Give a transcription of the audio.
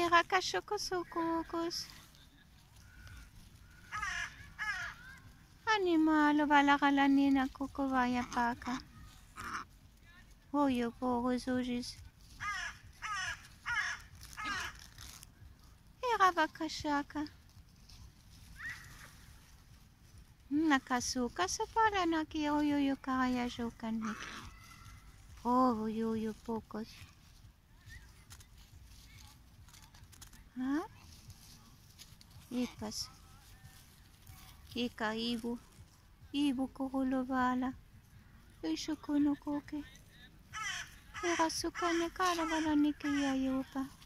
Ira kashukusukukos. Animalo balakalanina kukuvaya paka. Oyo pogosujis. Ira bakashaka. Nakasuka sa pala naki oyo kaya shukan. Oh, oyo pokos. Ha? Ipas. Ika ibu. Ibu kukulubala. Ishukuno koke. Ira sukane kara wala niki ya yupa.